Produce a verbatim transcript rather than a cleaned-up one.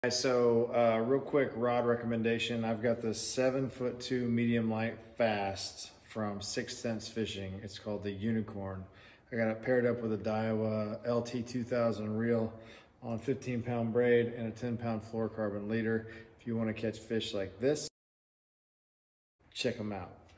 So uh, real quick rod recommendation. I've got the seven foot two medium light fast from Sixth Sense Fishing. It's called the Unicorn. I got it paired up with a Daiwa L T two thousand reel on fifteen pound braid and a ten pound fluorocarbon leader. If you want to catch fish like this, check them out.